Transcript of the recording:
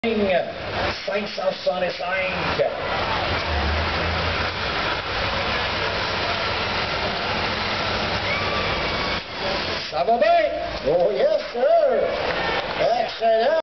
565. Ça va bien? Oh yes, sir! Excellent!